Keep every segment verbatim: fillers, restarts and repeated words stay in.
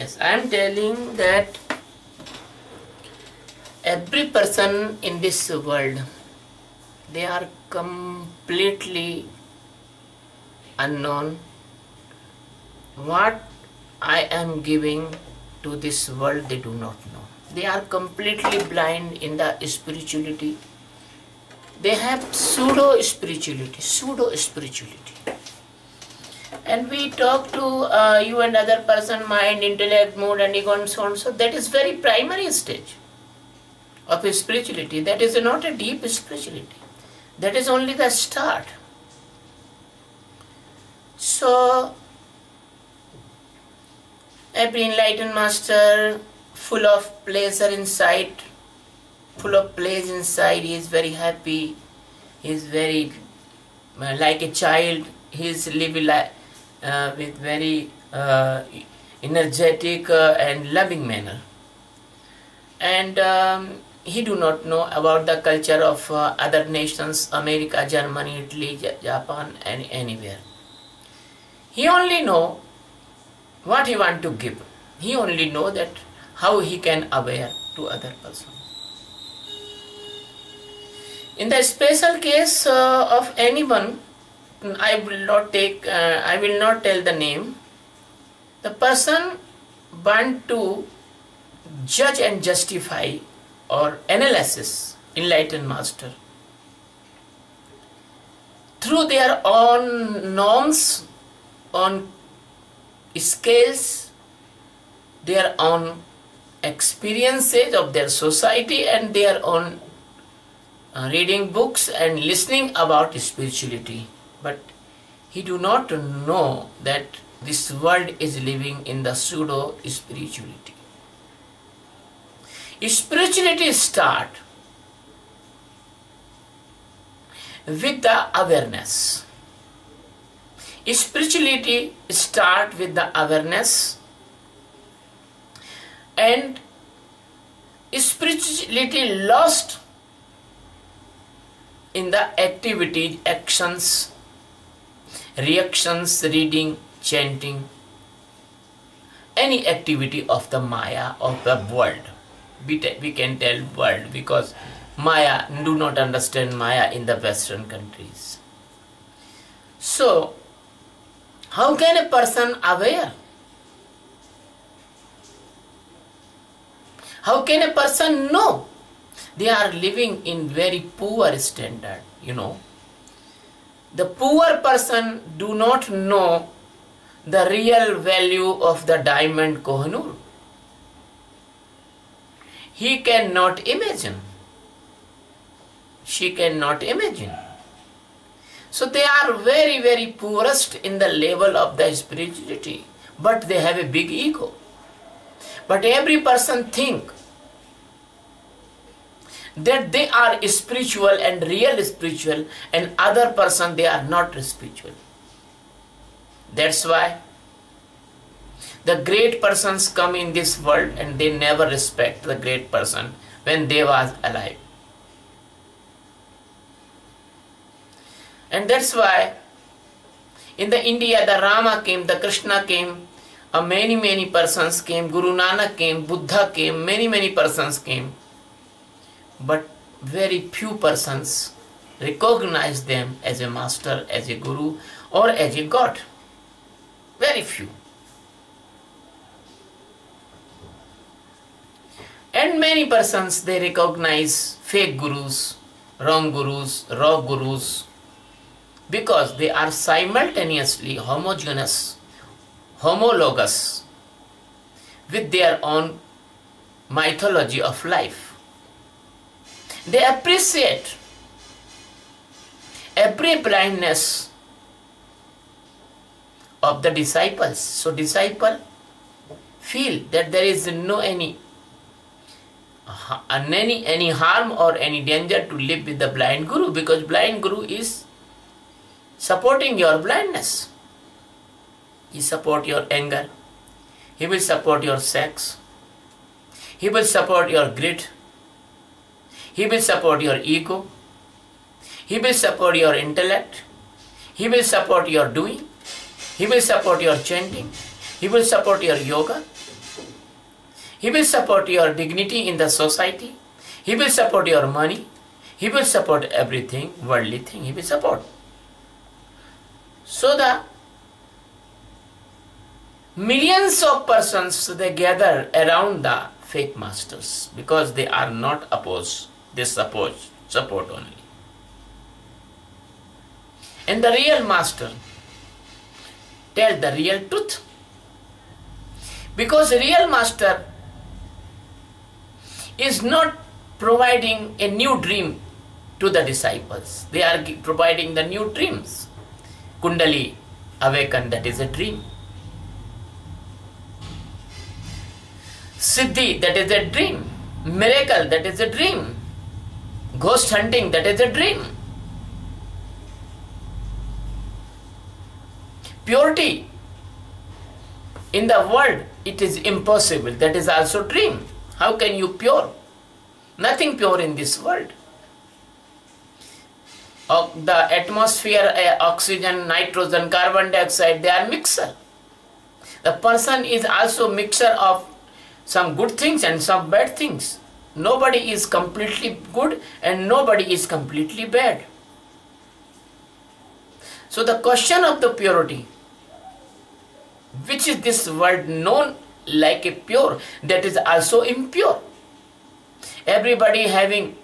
Yes, I am telling that every person in this world, they are completely unknown. What I am giving to this world, they do not know. They are completely blind in the spirituality. They have pseudo spirituality, pseudo spirituality. And we talk to uh, you and other person, mind, intellect, mood, and ego, and so on. So that is very primary stage of spirituality. That is not a deep spirituality. That is only the start. So every enlightened master, full of pleasure inside, full of pleasure inside, he is very happy. He is very uh, like a child. He is living like uh, with very uh, energetic uh, and loving manner. And um, he do not know about the culture of uh, other nations, America, Germany, Italy, Japan, and anywhere. He only know what he want to give. He only know that how he can aware to other person. In the special case uh, of anyone, I will not take, uh, I will not tell the name. The person want to judge and justify or analysis enlightened master through their own norms, on scales, their own experiences of their society, and their own uh, reading books and listening about spirituality. But he do not know that this world is living in the pseudo spirituality. Spirituality start with the awareness. Spirituality start with the awareness, and spirituality lost in the activity, actions, reactions, reading, chanting, any activity of the Maya, of the world. We, we can tell world because Maya, do not understand Maya in the Western countries. So, how can a person aware? How can a person know? They are living in very poor standard, you know. The poor person do not know the real value of the diamond Kohinoor. He cannot imagine. She cannot imagine. So they are very, very poorest in the level of the spirituality, but they have a big ego. But every person think that they are spiritual and real spiritual, and other person they are not spiritual. That's why the great persons come in this world and they never respect the great person when they was alive. And that's why in the India the Rama came, the Krishna came, uh, many many persons came, Guru Nanak came, Buddha came, many many persons came. But very few persons recognize them as a master, as a guru, or as a god. Very few. And many persons, they recognize fake gurus, wrong gurus, raw gurus, because they are simultaneously homogeneous, homologous with their own mythology of life. They appreciate every blindness of the disciples. So disciple feel that there is no any, any, any harm or any danger to live with the blind guru, because blind guru is supporting your blindness. He support your anger. He will support your sex. He will support your greed. He will support your ego. He will support your intellect. He will support your doing. He will support your chanting. He will support your yoga. He will support your dignity in the society. He will support your money. He will support everything, worldly thing, he will support. So the millions of persons, they gather around the fake masters because they are not opposed, they support, support only. And the real master tell the real truth. Because real master is not providing a new dream to the disciples. They are providing the new dreams. Kundali, awaken, that is a dream. Siddhi, that is a dream. Miracle, that is a dream. Ghost hunting, that is a dream. Purity in the world, it is impossible. That is also dream. How can you pure? Nothing pure in this world. Uh, the atmosphere, uh, oxygen, nitrogen, carbon dioxide, they are mixer. The person is also mixture of some good things and some bad things. Nobody is completely good and nobody is completely bad. So the question of the purity, which is this word known like a pure, that is also impure. Everybody having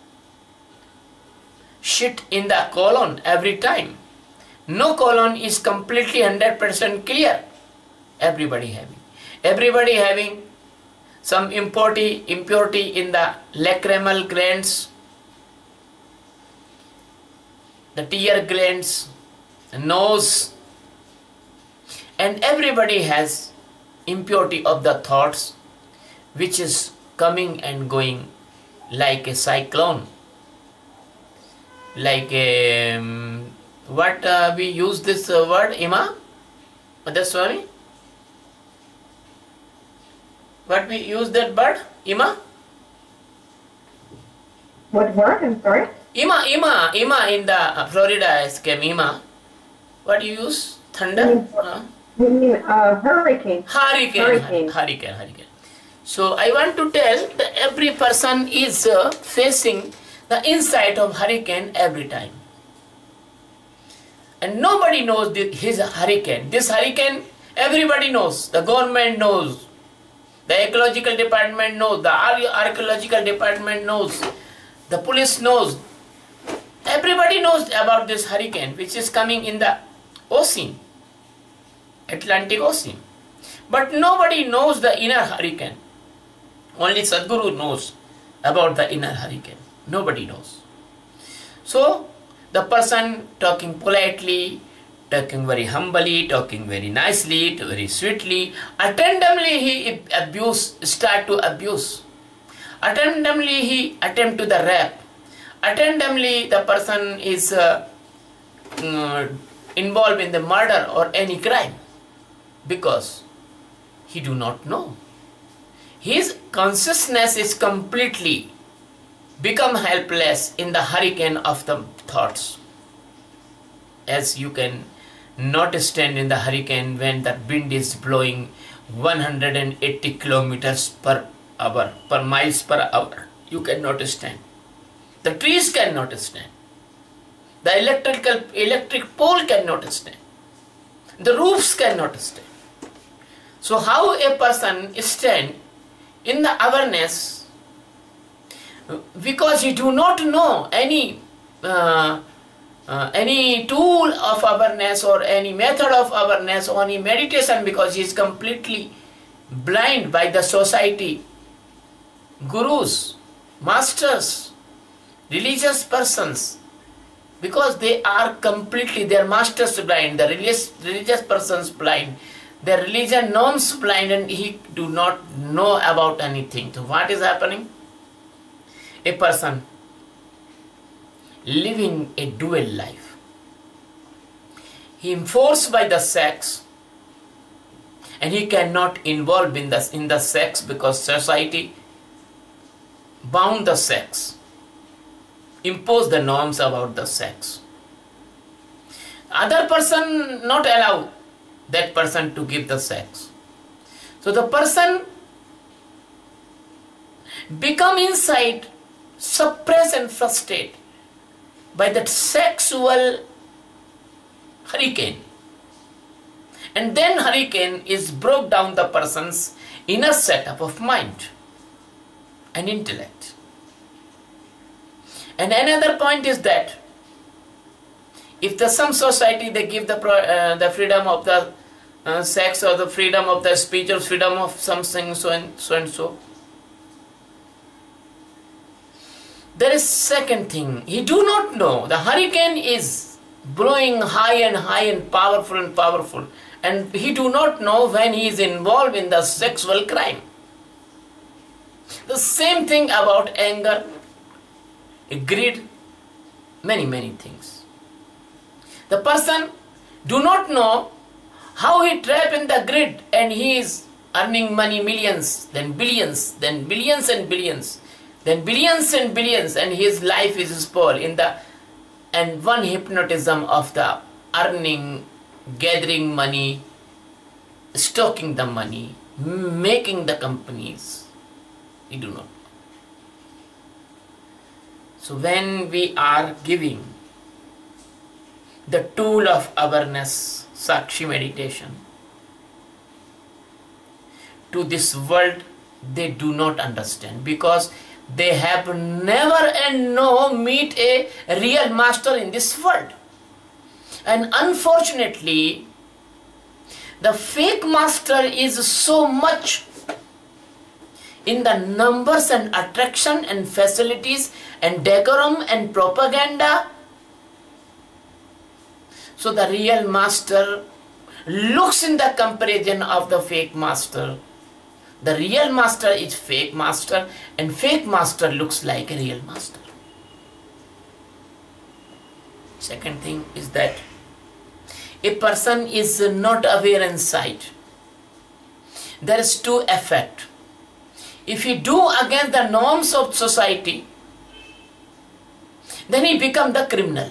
shit in the colon every time. No colon is completely one hundred percent clear. Everybody having. Everybody having some impurity, impurity in the lacrimal glands, the tear glands, the nose, and everybody has impurity of the thoughts, which is coming and going like a cyclone, like a, um, what uh, we use this uh, word, Ima? Madhuswami? What we use that word, Ima? What word? I'm sorry? Ima, Ima, Ima in the Florida escape, Ima. What do you use? Thunder? Uh, You mean uh, hurricane? Hurricane, Hurricane. hurricane, hurricane. So I want to tell that every person is uh, facing the inside of hurricane every time. And nobody knows the, his hurricane. This hurricane, everybody knows. The government knows. The ecological department knows. The archaeological department knows. The police knows. Everybody knows about this hurricane which is coming in the ocean. Atlantic Ocean. But nobody knows the inner hurricane. Only Sadhguru knows about the inner hurricane. Nobody knows. So, the person talking politely, talking very humbly, talking very nicely, very sweetly, attemptedly he abuse, start to abuse. Attemptedly he attempt to the rape. Attemptedly the person is uh, uh, involved in the murder or any crime. Because he do not know. His consciousness is completely become helpless in the hurricane of the thoughts. As you can not stand in the hurricane when the wind is blowing one hundred eighty kilometers per hour, per miles per hour. You cannot stand. The trees cannot stand. The electrical electric pole cannot stand. The roofs cannot stand. So how a person stand in the awareness, because he do not know any uh, uh, any tool of awareness or any method of awareness or any meditation, because he is completely blind by the society, gurus, masters, religious persons, because they are completely, their masters blind, the religious, religious persons blind, their religion norms blind, and he do not know about anything. So what is happening? A person living a dual life. He enforced by the sex, and he cannot involve in the, in the sex because society bound the sex, impose the norms about the sex. Other person not allow that person to give the sex. So the person become inside suppressed and frustrated by that sexual hurricane. And then hurricane is broke down the person's inner setup of mind and intellect. And another point is that if the some society they give the uh, the freedom of the uh, sex or the freedom of the speech or freedom of something so and so and so, there is second thing. He do not know the hurricane is blowing high and high and powerful and powerful, and he do not know when he is involved in the sexual crime. The same thing about anger, greed, many many things. The person do not know how he trapped in the greed and he is earning money, millions, then billions, then billions and billions, then billions and billions, and his life is spoiled in the and one hypnotism of the earning, gathering money, stocking the money, making the companies. We do not know. So when we are giving the tool of awareness, Sakshi meditation, to this world, they do not understand because they have never and no meet a real master in this world. And unfortunately, the fake master is so much in the numbers and attraction and facilities and decorum and propaganda. So the real master looks in the comparison of the fake master. The real master is fake master and fake master looks like a real master. Second thing is that a person is not aware inside. There is two effect. If he do against the norms of society, then he become the criminal.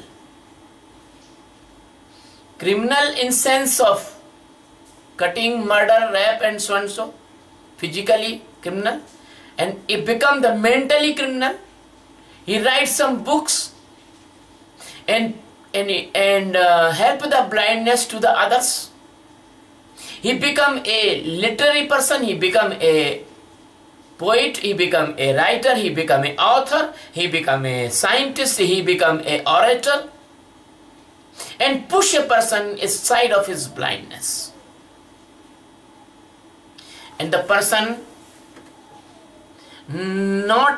Criminal in sense of cutting, murder, rape and so and so. Physically criminal. And he become the mentally criminal. He writes some books and, and, and uh, help the blindness to the others. He become a literary person. He become a poet, he become a writer, he become an author, he become a scientist, he become a orator, and push a person aside of his blindness. And the person not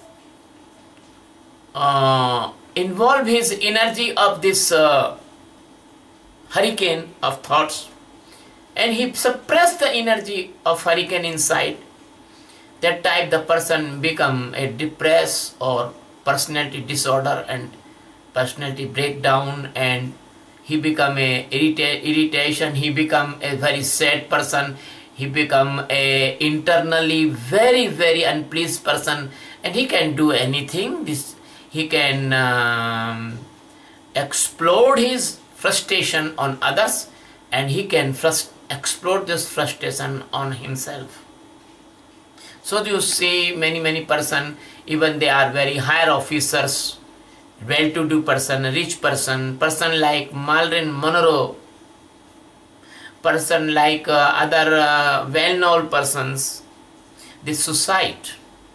uh, involve his energy of this uh, hurricane of thoughts, and he suppress the energy of hurricane inside. That type the person become a depressed or personality disorder and personality breakdown, and he become a irrita irritation, he become a very sad person, he become a internally very very unpleased person, and he can do anything. This he can um, explode his frustration on others, and he can frust explode this frustration on himself. So you see many many person, even they are very higher officers, well-to-do person, rich person, person like Marilyn Monroe, person like uh, other uh, well-known persons, they suicide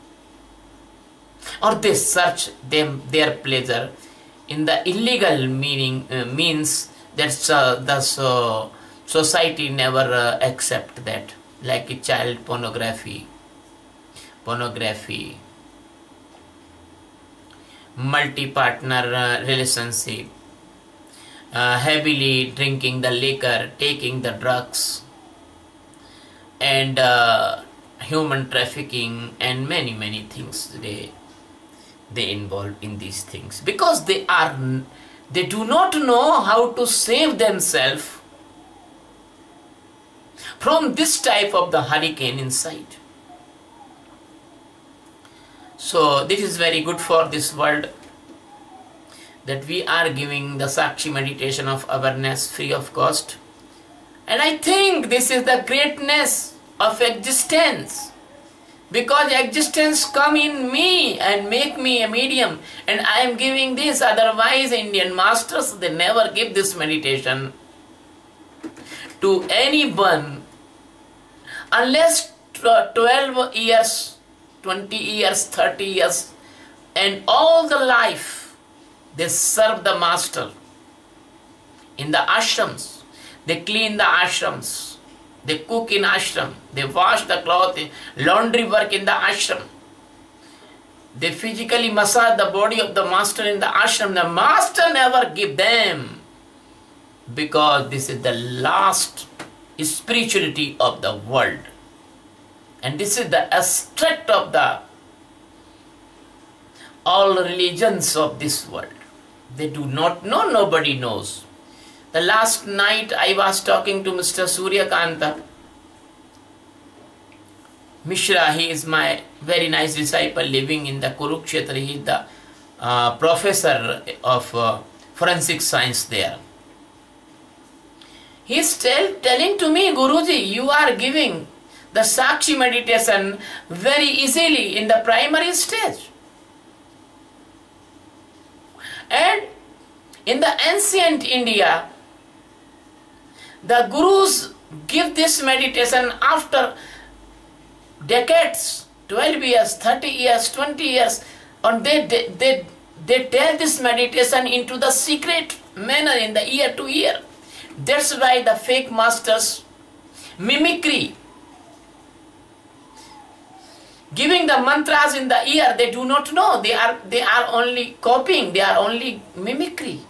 or they search them their pleasure in the illegal meaning uh, means that uh, the so society never uh, accept that, like a child pornography. Pornography, multi-partner uh, relationship, uh, heavily drinking the liquor, taking the drugs, and uh, human trafficking, and many many things they they involve in these things because they are they do not know how to save themselves from this type of the hurricane inside. So this is very good for this world, that we are giving the Sakshi meditation of awareness free of cost. And I think this is the greatness of existence, Because existence come in me and make me a medium, and I am giving this. Otherwise, Indian masters, they never give this meditation to anyone unless twelve years, twenty years, thirty years, and all the life they serve the master. In the ashrams, they clean the ashrams. They cook in ashram, they wash the cloth, laundry work in the ashram. They physically massage the body of the master in the ashram. The master never give them, because this is the last spirituality of the world. And this is the abstract of the all religions of this world. They do not know, nobody knows. The last night I was talking to Mister Suryakanta Mishra. He is my very nice disciple living in the Kurukshetra. He is the uh, professor of uh, forensic science there. He is tell, telling to me, Guruji, you are giving the Sakshi meditation very easily in the primary stage. And in the ancient India, the Gurus give this meditation after decades, twelve years, thirty years, twenty years, and they, they, they, they tell this meditation into the secret manner in the year to year. That's why the fake masters, mimicry, giving the mantras in the ear, they do not know, they are, they are only copying, they are only mimicry.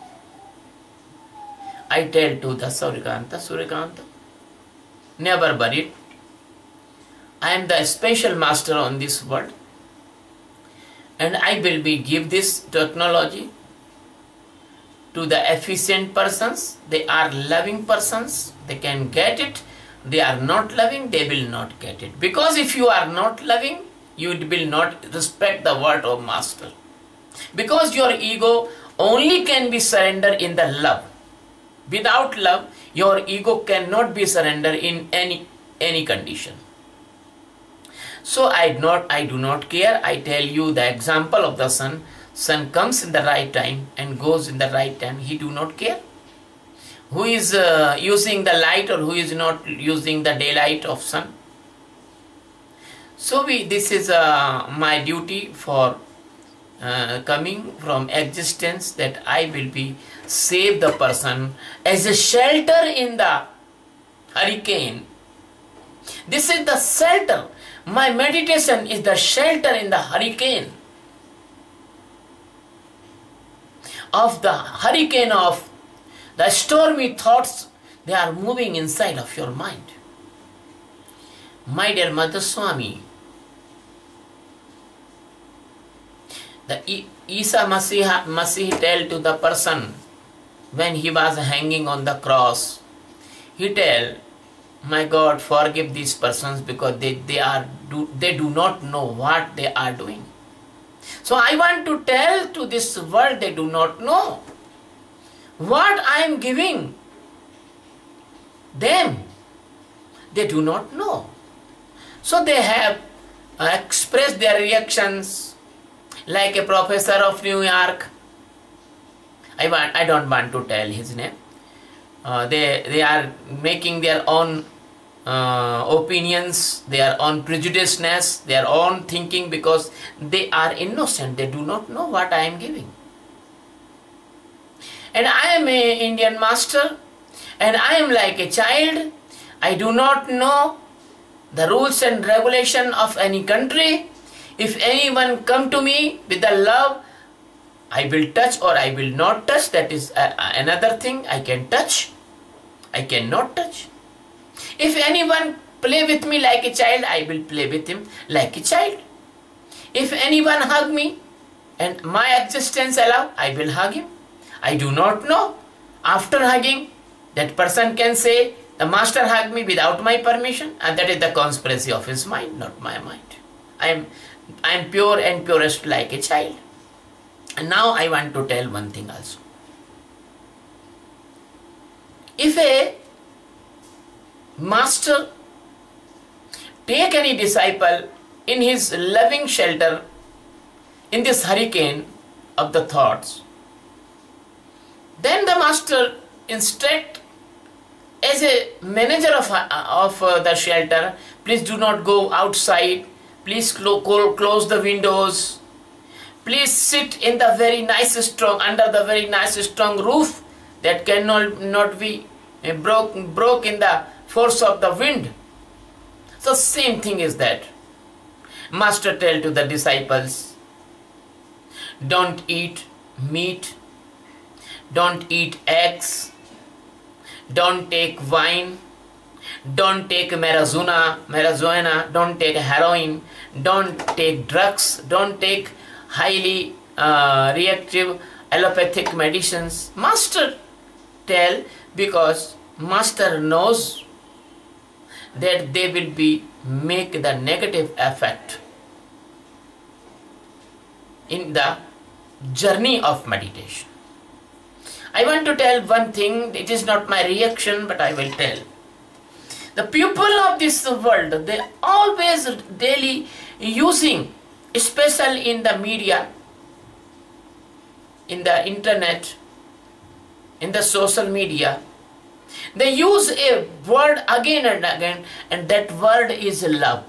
I tell to the Suryakanta, Suryakanta, never worry. I am the special master on this world, and I will be give this technology to the efficient persons. They are loving persons, they can get it. They are not loving, they will not get it. Because if you are not loving, you will not respect the word of master. Because your ego only can be surrendered in the love. Without love, your ego cannot be surrendered in any any condition. So I not I do not care. I tell you the example of the sun. Sun comes in the right time and goes in the right time. He do not care who is uh, using the light or who is not using the daylight of sun. So we this is uh, my duty for uh, coming from existence, that I will be save the person as a shelter in the hurricane. This is the shelter. My meditation is the shelter in the hurricane of the hurricane of the stormy thoughts. They are moving inside of your mind. My dear Madhuswami, the Isa Masih, Masih tell to the person when he was hanging on the cross, he tell, my God, forgive these persons because they, they are do they do not know what they are doing. So I want to tell to this world, they do not know what I am giving them. They do not know. So they have expressed their reactions like a professor of New York. I want I don't want to tell his name. Uh, they they are making their own uh, opinions, their own prejudiceness, their own thinking, because they are innocent. They do not know what I am giving. And I am an Indian master, and I am like a child. I do not know the rules and regulation of any country. If anyone come to me with the love, I will touch or I will not touch. That is uh, another thing. I can touch, I cannot touch. If anyone play with me like a child, I will play with him like a child. If anyone hug me and my existence allow, I will hug him. I do not know. After hugging, that person can say, the master hugged me without my permission, and that is the conspiracy of his mind, not my mind. I am, I am pure and purest like a child. And now I want to tell one thing also. If a master take any disciple in his loving shelter in this hurricane of the thoughts. Then the master instruct as a manager of, of uh, the shelter, please do not go outside, please clo close the windows, please sit in the very nice strong, under the very nice strong roof that cannot not be uh, broke, broke in the force of the wind. So same thing is that. Master tell to the disciples, don't eat meat, don't eat eggs, don't take wine, don't take marijuana, marijuana, don't take heroin, don't take drugs, don't take highly uh, reactive allopathic medicines. Master tell because Master knows that they will be make the negative effect in the journey of meditation. I want to tell one thing, it is not my reaction, but I will tell. The people of this world, they always daily using, especially in the media, in the internet, in the social media, they use a word again and again, and that word is love.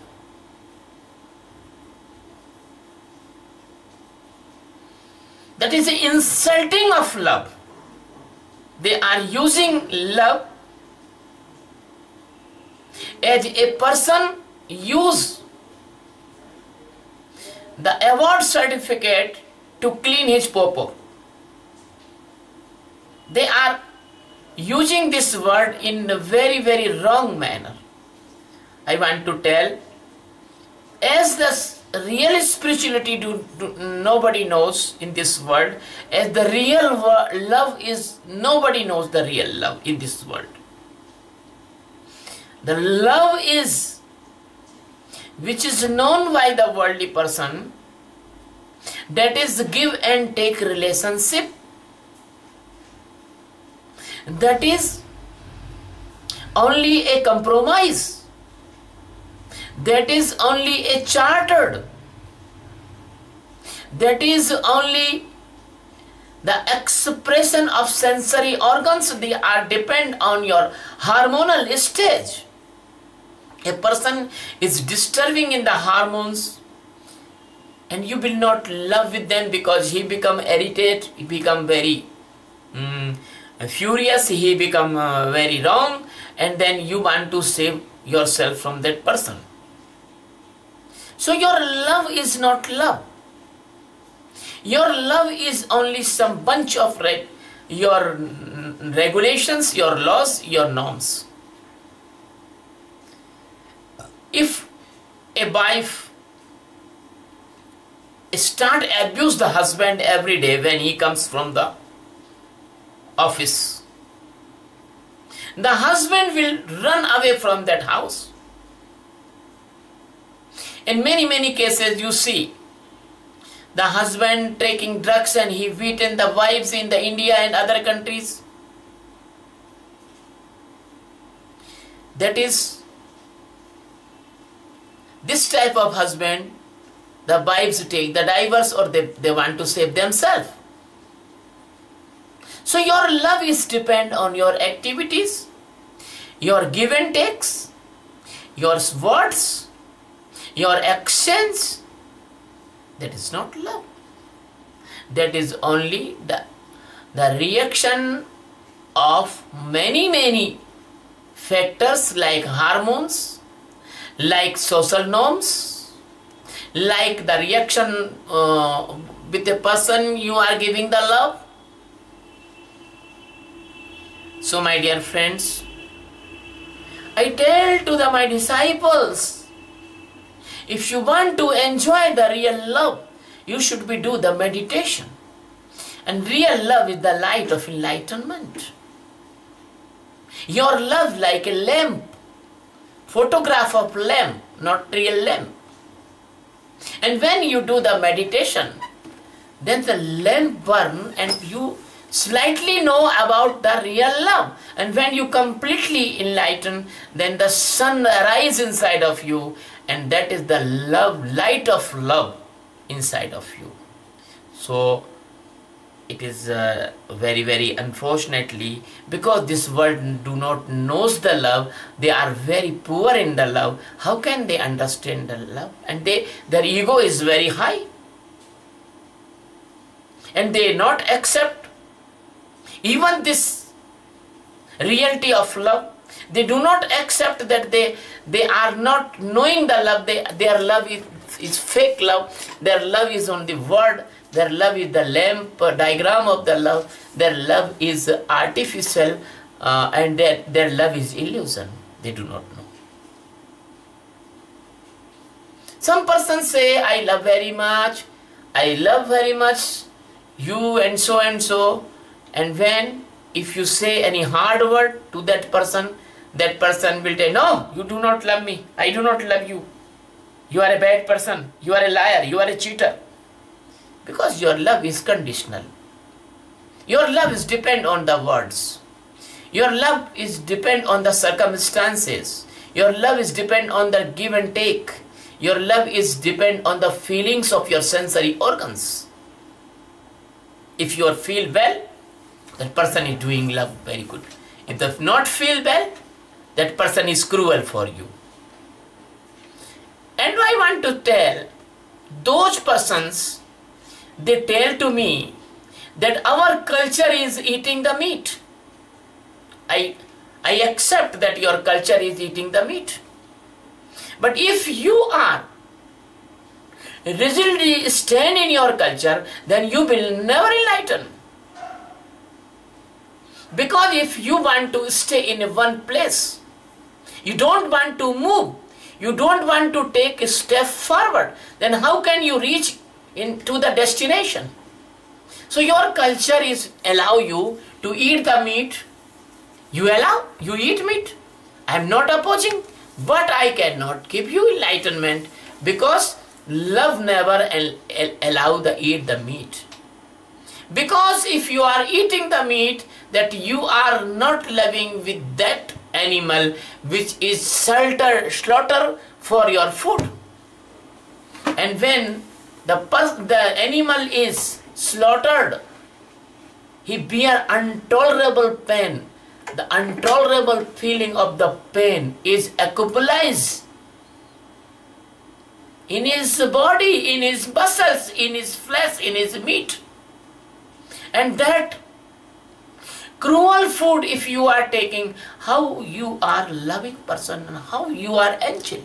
That is the insulting of love. They are using love as a person use the award certificate to clean his popo. They are using this word in a very very wrong manner. I want to tell, as the real spirituality do, do, nobody knows in this world, as the real love is, nobody knows the real love in this world. The love is, which is known by the worldly person, that is the give and take relationship, that is only a compromise, that is only a chartered, that is only the expression of sensory organs. They are depend on your hormonal stage. A person is disturbing in the hormones, and you will not love with them because he become irritated, he become very um, furious, he become uh, very wrong, and then you want to save yourself from that person. So your love is not love. Your love is only some bunch of reg your regulations, your laws, your norms. If a wife start abuse the husband every day when he comes from the office, the husband will run away from that house. In many many cases you see the husband taking drugs and he beaten the wives in the India and other countries. That is, this type of husband, the wives take the divorce or they, they want to save themselves. So your love is depend on your activities, your give and takes, your words, your actions. That is not love. That is only the, the reaction of many many factors like hormones, like social norms, like the reaction uh, with the person you are giving the love. So my dear friends, I tell to the, my disciples, if you want to enjoy the real love, you should be do the meditation. And real love is the light of enlightenment. Your love like a lamp, photograph of lamp, not real lamp. And when you do the meditation, then the lamp burn and you slightly know about the real love. And when you completely enlighten, then the sun arises inside of you, and that is the love, light of love inside of you. So it is uh, very very unfortunately, because this world do not knows the love, they are very poor in the love. How can they understand the love? And they, their ego is very high, and they not accept even this reality of love. They do not accept that they they are not knowing the love. They, their love is, is fake love. Their love is on the word. Their love is the lamp uh, diagram of the love. Their love is uh, artificial, uh, and their, their love is illusion. They do not know. Some persons say, I love very much, I love very much you and so and so. And when, if you say any hard word to that person, that person will say, no, you do not love me, I do not love you. You are a bad person, you are a liar, you are a cheater. Because your love is conditional. Your love is depend on the words. Your love is depend on the circumstances. Your love is depend on the give and take. Your love is depend on the feelings of your sensory organs. If you feel well, that person is doing love very good. If they not feel well, that person is cruel for you. And I want to tell those persons, they tell to me that our culture is eating the meat. I, I accept that your culture is eating the meat. But if you are rigidly stand in your culture, then you will never enlighten. Because if you want to stay in one place, you don't want to move, you don't want to take a step forward, then how can you reach into the destination? So your culture is allow you to eat the meat. You allow, you eat meat. I am not opposing, but I cannot give you enlightenment, because love never allow the eat the meat. Because if you are eating the meat, that you are not loving with that animal which is slaughter, slaughter for your food. And when the, the animal is slaughtered, he bear intolerable pain. The intolerable feeling of the pain is accumulated in his body, in his muscles, in his flesh, in his meat. And that cruel food, if you are taking, how you are loving person and how you are angel.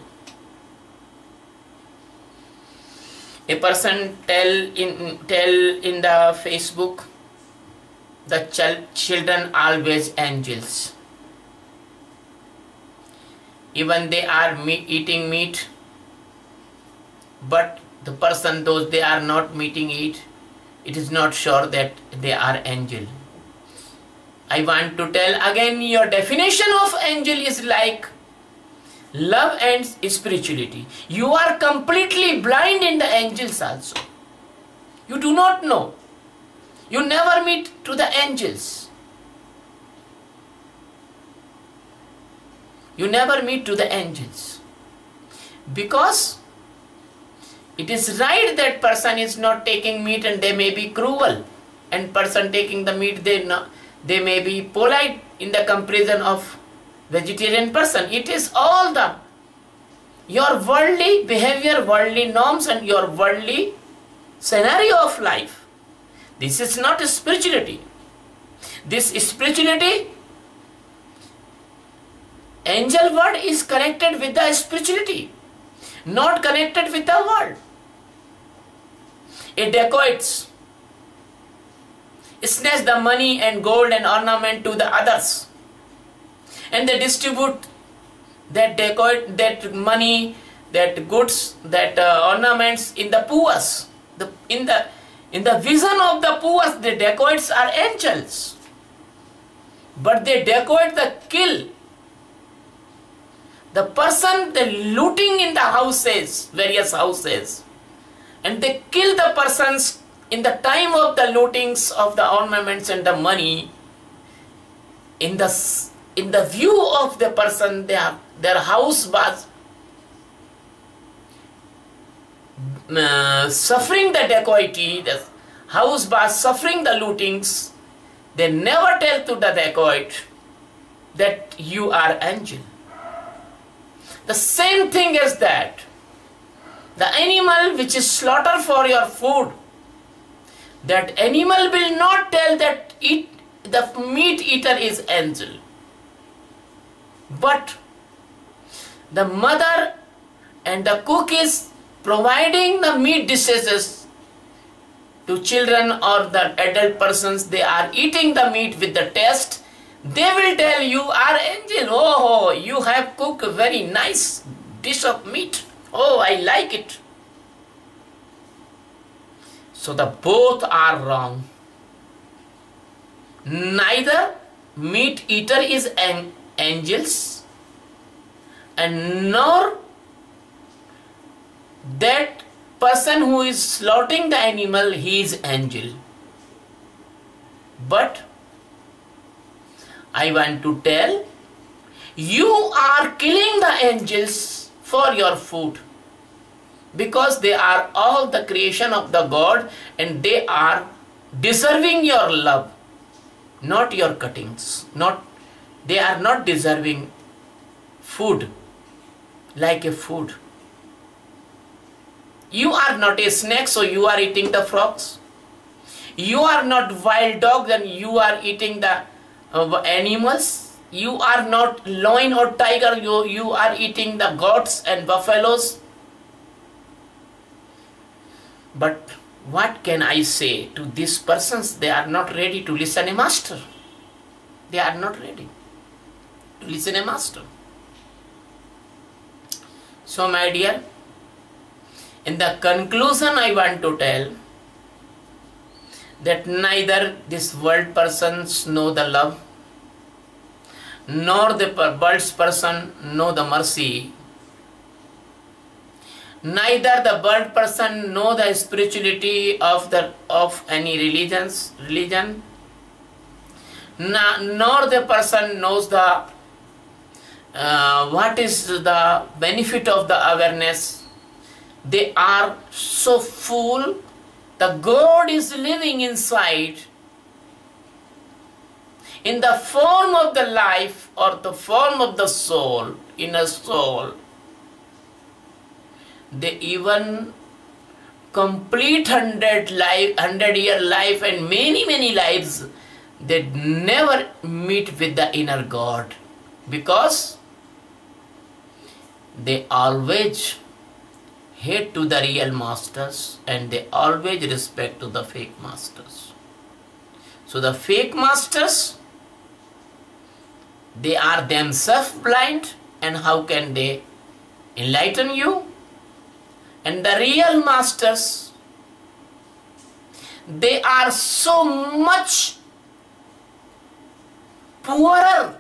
A person tell in tell in the Facebook, the ch children always angels. Even they are me eating meat, but the person, those they are not meeting it, it is not sure that they are angel. I want to tell again, your definition of angel is like love and spirituality. You are completely blind in the angels also. You do not know. You never meet to the angels. You never meet to the angels. Because it is right that person is not taking meat and they may be cruel. And person taking the meat, they, not, they may be polite in the comparison of vegetarian person. It is all the your worldly behavior, worldly norms and your worldly scenario of life. This is not spirituality. This spirituality, angel word is connected with the spirituality, not connected with the world. It dacoits, snatch the money and gold and ornament to the others, and they distribute that dacoit, that money, that goods, that uh, ornaments in the poor. The in the in the vision of the poor, the dacoits are angels, but they dacoit the kill. The person, the looting in the houses, various houses, and they kill the persons in the time of the lootings of the ornaments and the money, in the in the view of the person, their their house was uh, suffering the dacoity, the house was suffering the lootings. They never tell to the dacoit that you are angel. The same thing is that the animal which is slaughtered for your food, that animal will not tell that it, the meat eater is angel. But the mother and the cook is providing the meat dishes to children or the adult persons. They are eating the meat with the taste. They will tell you are angel. Oh, you have cooked a very nice dish of meat. Oh, I like it. So the both are wrong. Neither meat eater is an angels, and nor that person who is slaughtering the animal, he is angel. But I want to tell, you are killing the angels for your food, because they are all the creation of the God and they are deserving your love, not your cuttings. Not, they are not deserving food like a food. You are not a snake, so you are eating the frogs. You are not wild dog, and you are eating the uh, animals. You are not lion or tiger, you, you are eating the goats and buffaloes. But what can I say to these persons? They are not ready to listen a master. They are not ready to listen a master. So my dear, in the conclusion I want to tell that neither this world persons know the love, nor the world's person know the mercy. Neither the world person know the spirituality of the of any religions religion, nor the person knows the uh, what is the benefit of the awareness. They are so full. The God is living inside in the form of the life or the form of the soul, inner soul. They even complete hundred life, hundred year life and many many lives. They never meet with the inner God, because they always hate to the real masters and they always respect to the fake masters. So the fake masters, they are themselves blind, and how can they enlighten you? And the real masters, they are so much poorer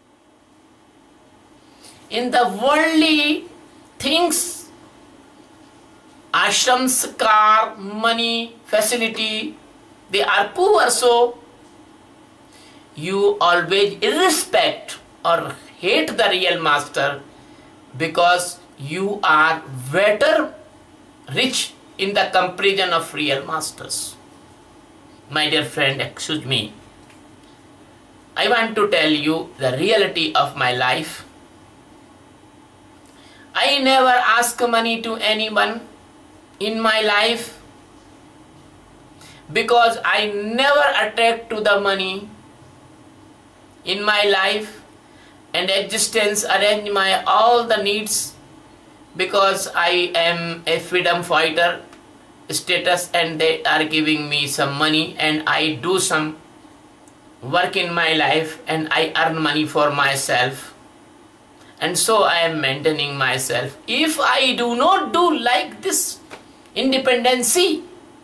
in the worldly things, ashrams, car, money, facility. They are poor, so you always respect or hate the real master, because you are better rich in the comparison of real masters. My dear friend, excuse me, I want to tell you the reality of my life. I never ask money to anyone in my life, because I never attract to the money in my life, and existence arrange my all the needs, because I am a freedom fighter status and they are giving me some money, and I do some work in my life and I earn money for myself, and so I am maintaining myself. If I do not do like this independency,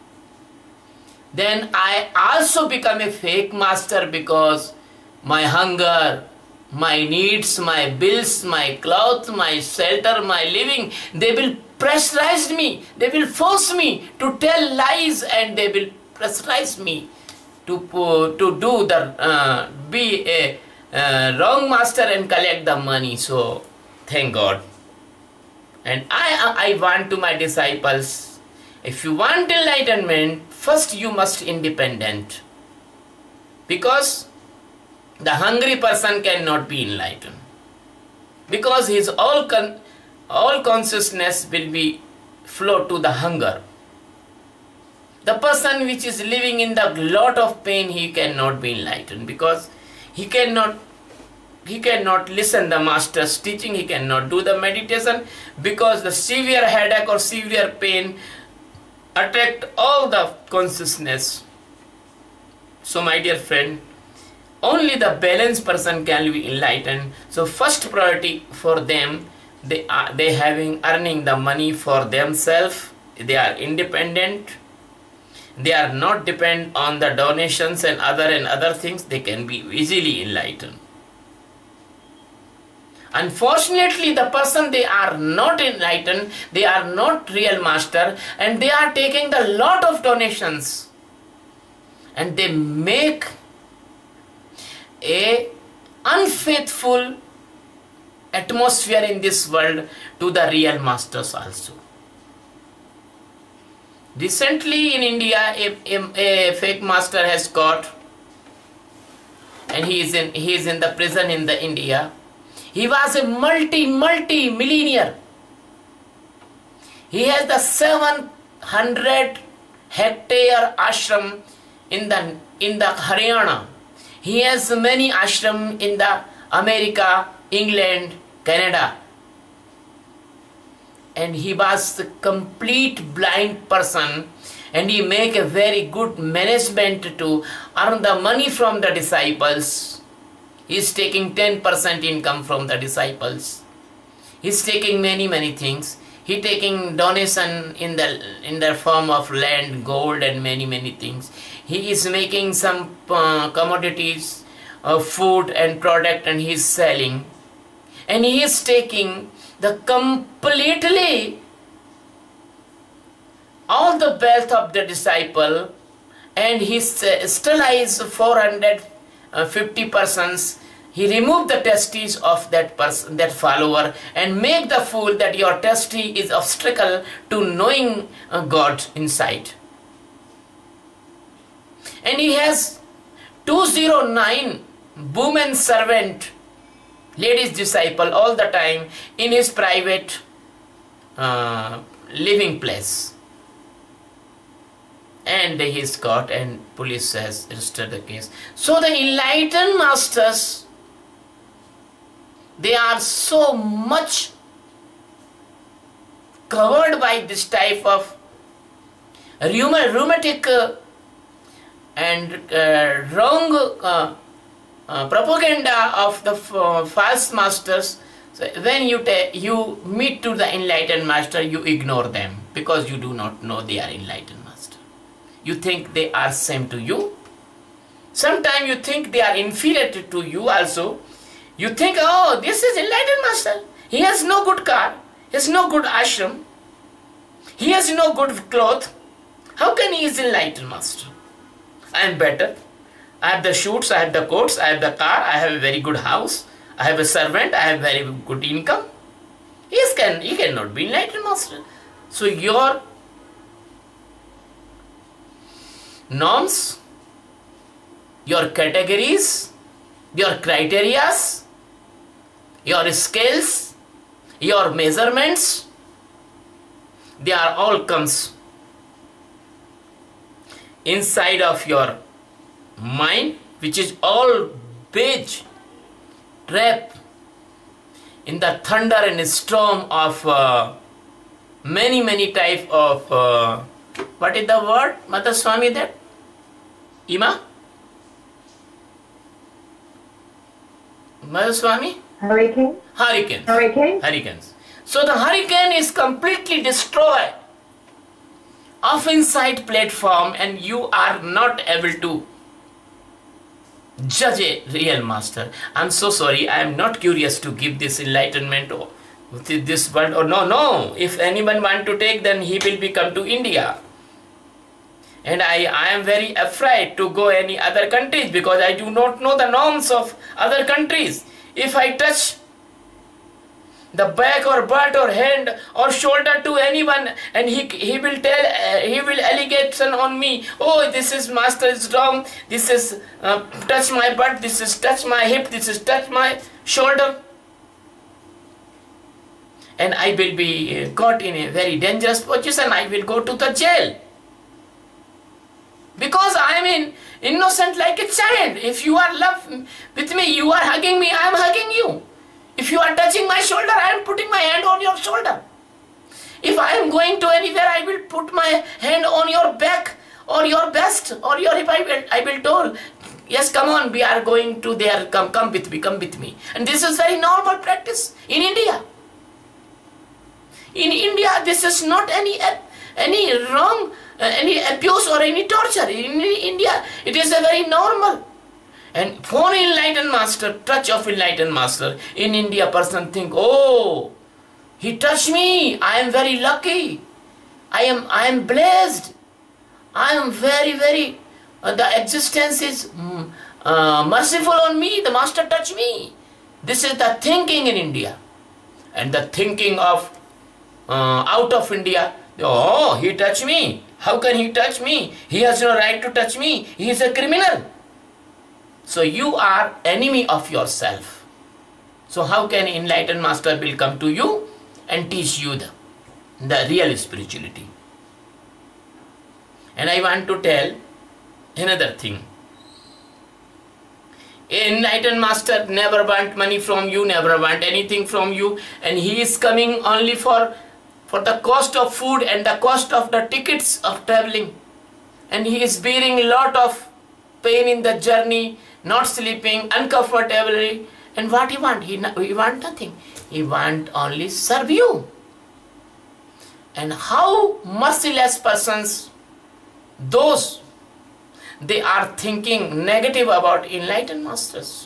then I also become a fake master, because my hunger, my needs, my bills, my clothes, my shelter, my living, they will pressurize me, they will force me to tell lies, and they will pressurize me to uh, to do the uh, be a uh, wrong master and collect the money. So thank God. And I I want to my disciples, if you want enlightenment, first you must independent, because the hungry person cannot be enlightened, because his all con all consciousness will be flow to the hunger. The person which is living in the lot of pain, he cannot be enlightened, because he cannot he cannot listen the master's teaching, he cannot do the meditation, because the severe headache or severe pain attract all the consciousness. So my dear friend, only the balanced person can be enlightened. So first priority for them, they are they having earning the money for themselves, they are independent, they are not depend on the donations and other and other things, they can be easily enlightened. Unfortunately, the person, they are not enlightened, they are not real master, and they are taking the lot of donations, and they make a unfaithful atmosphere in this world to the real masters also. Recently in India, a, a, a fake master has caught, and he is in he is in the prison in the India. He was a multi multi millionaire. He has the seven hundred hectare ashram in the in the Haryana. He has many ashram in the America, England, Canada. And he was a complete blind person, and he make a very good management to earn the money from the disciples. He is taking ten percent income from the disciples. He is taking many many things. He taking donation in the in the form of land, gold, and many many things. He is making some uh, commodities, uh, food and product, and he is selling. And he is taking the completely all the wealth of the disciple, and he uh, sterilized four hundred fifty persons. He removed the testes of that person, that follower, and make the fool that your testy is obstacle to knowing uh, God inside. And he has two hundred nine women servant, ladies disciple all the time in his private uh, living place. And he is caught, and police has registered the case. So the enlightened masters, they are so much covered by this type of rheumatic uh, and uh, wrong uh, uh, propaganda of the uh, false masters. So when you you meet to the enlightened master, you ignore them, because you do not know they are enlightened master. You think they are same to you. Sometimes you think they are inferior to you also. You think, oh, this is enlightened master. He has no good car. He has no good ashram. He has no good cloth. How can he is enlightened master? I am better. I have the shoots, I have the coats, I have the car, I have a very good house, I have a servant, I have very good income. He, is can, he cannot be enlightened master. So your norms, your categories, your criterias, your scales, your measurements, they are all comes inside of your mind, which is all beige trap in the thunder and storm of uh, many many type of uh, what is the word, Mother Swami, that Ima? Mother Swami? Hurricane? Hurricanes. Hurricane? Hurricanes. So the hurricane is completely destroyed of inside platform, and you are not able to judge a real master. I'm so sorry, I am not curious to give this enlightenment to this world. Or no, no. If anyone want to take, then he will be come to India. And I, I am very afraid to go any other countries because I do not know the norms of other countries. If I touch the back or butt or hand or shoulder to anyone, and he he will tell, uh, he will allegation on me, oh, this is master is wrong, this is uh, touch my butt, this is touch my hip, this is touch my shoulder. And I will be caught in a very dangerous position. I will go to the jail. Because I am in innocent like a child. If you are love with me, you are hugging me, I am hugging you. If you are touching my shoulder, I am putting my hand on your shoulder. If I am going to anywhere, I will put my hand on your back or your breast or your hip. I will, I will tell, yes, come on, we are going to there, come, come with me, come with me. And this is very normal practice in India. In India, this is not any, any wrong, uh, any abuse or any torture. In India, it is a very normal. And for enlightened master, touch of enlightened master, in India person think, oh, he touched me, I am very lucky, I am, I am blessed, I am very, very, uh, the existence is mm, uh, merciful on me, the master touched me. This is the thinking in India. And the thinking of uh, out of India, oh, he touched me, how can he touch me, he has no right to touch me, he is a criminal. So you are enemy of yourself. So how can enlightened master will come to you and teach you the, the real spirituality? And I want to tell another thing. Enlightened master never want money from you, never want anything from you, and he is coming only for, for the cost of food and the cost of the tickets of traveling. And he is bearing a lot of pain in the journey, not sleeping, uncomfortably. And what he want? He, he want nothing. He want only serve you. And how merciless persons, those, they are thinking negative about enlightened masters.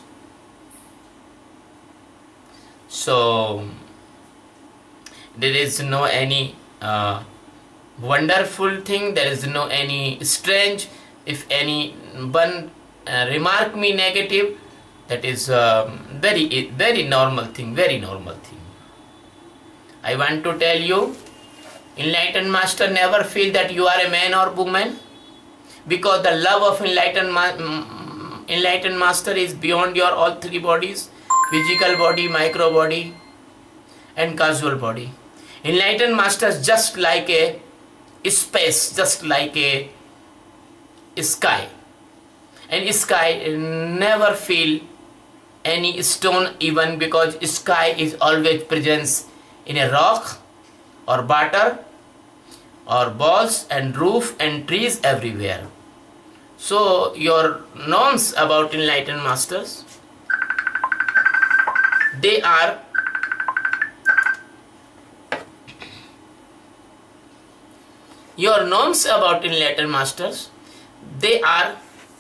So, there is no any uh, wonderful thing, there is no any strange. If anyone uh, remark me negative, that is um, very, very normal thing, very normal thing. I want to tell you, enlightened master never feel that you are a man or woman, because the love of enlightened, ma enlightened master is beyond your all three bodies, physical body, micro body and causal body. Enlightened master is just like a space, just like a sky, and sky never feel any stone even, because sky is always present in a rock or water or balls and roof and trees everywhere. So your norms about enlightened masters, they are your norms about enlightened masters, they are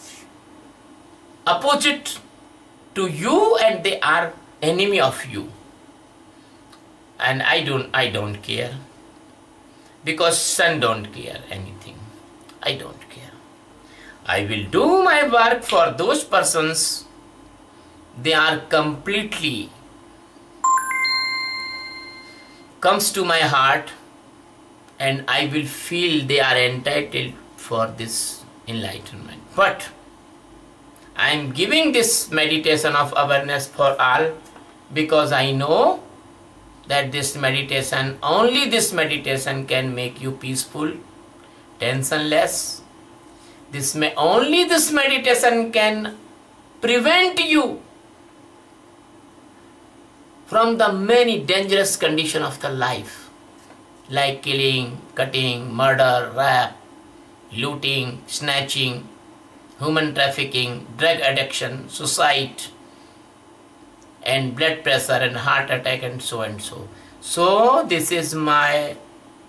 opposite to you, and they are enemy of you. And I don't I don't care, because sun don't care anything. I don't care. I will do my work for those persons. They are completely comes to my heart, and I will feel they are entitled for this enlightenment. But I am giving this meditation of awareness for all, because I know that this meditation, only this meditation can make you peaceful, tensionless. This may only this meditation can prevent you from the many dangerous conditions of the life, like killing, cutting, murder, rape, looting, snatching, human trafficking, drug addiction, suicide, and blood pressure and heart attack, and so and so. So this is my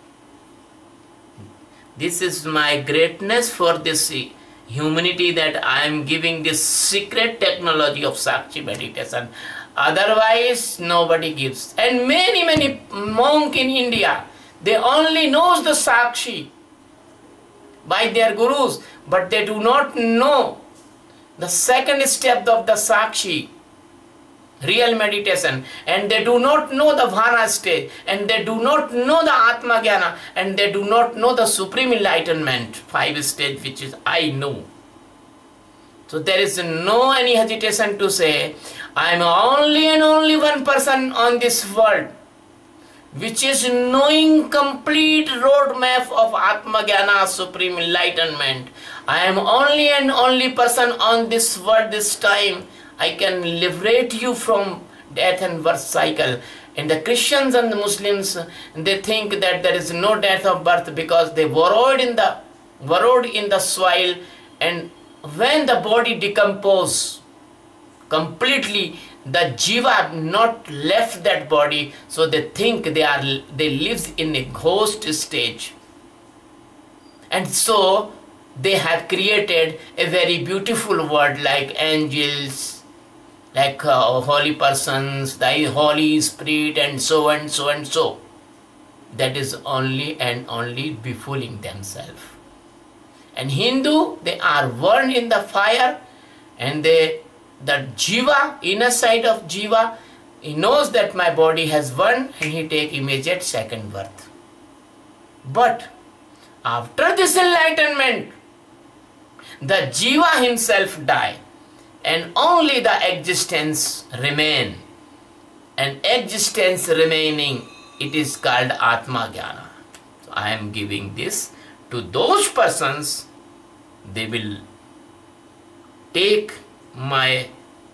this is my greatness for this humanity, that I am giving this secret technology of Sakshi meditation. Otherwise nobody gives. And many many monks in India, they only knows the Sakshi. by their gurus, but they do not know the second step of the Sakshi, real meditation, and they do not know the Vana stage, and they do not know the Atma Jnana, and they do not know the Supreme Enlightenment, five stage, which is I know. So there is no any hesitation to say, I am only and only one person on this world, which is knowing complete roadmap of Atma Jnana, Supreme Enlightenment. I am only and only person on this world this time. I can liberate you from death and birth cycle. And the Christians and the Muslims, they think that there is no death of birth because they burrowed in the burrowed in the soil, and when the body decomposes completely, the jiva not left that body, so they think they are they live in a ghost stage. And so they have created a very beautiful world like angels, like uh, holy persons, the Holy Spirit, and so and so and so. That is only and only befooling themselves. And Hindu, they are burned in the fire, and they, the jiva, inner side of jiva, he knows that my body has burned, and he take immediate second birth. But after this enlightenment, the jiva himself die, and only the existence remain. And existence remaining, it is called Atma Jnana. So I am giving this to those persons. They will take my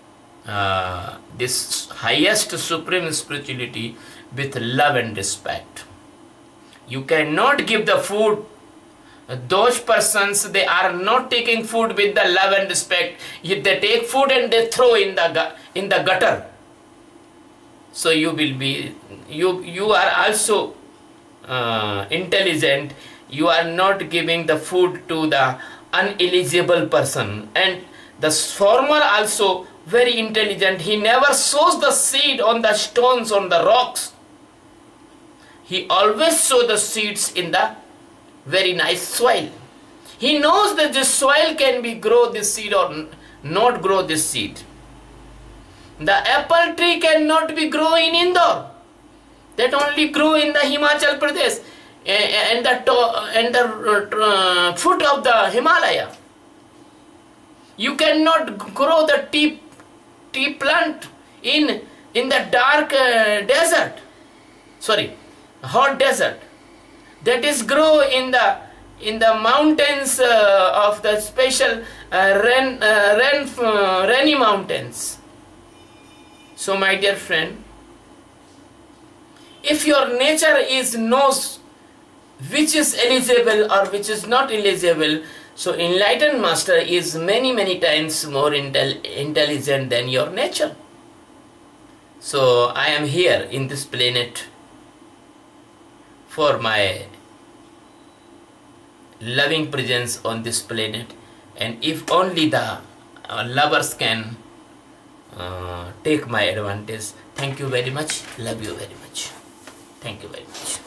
uh, this highest supreme spirituality with love and respect. You cannot give the food. Those persons, they are not taking food with the love and respect. If they take food and they throw in the in the gutter, so you will be you you are also uh, intelligent. You are not giving the food to the uneligible person, and the farmer also very intelligent. He never sows the seed on the stones, on the rocks. He always sows the seeds in the very nice soil. He knows that this soil can be grow this seed or not grow this seed. The apple tree cannot be grow in Indore. That only grow in the Himachal Pradesh and the and the uh, foot of the Himalaya. You cannot grow the tea tea plant in in the dark uh, desert. Sorry, hot desert. That is grow in the in the mountains uh, of the special uh, rain, uh, rain, uh, rainy mountains. So my dear friend, if your nature is knows which is eligible or which is not eligible, so enlightened master is many many times more intel intelligent than your nature. So I am here in this planet for my loving presence on this planet, and if only the uh, lovers can uh, take my advantage. Thank you very much. Love you very much. Thank you very much.